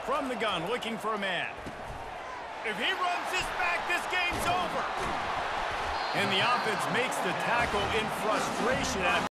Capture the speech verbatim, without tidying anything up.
from the gun, looking for a man. If he runs this back, this game's over. And the offense makes the tackle in frustration after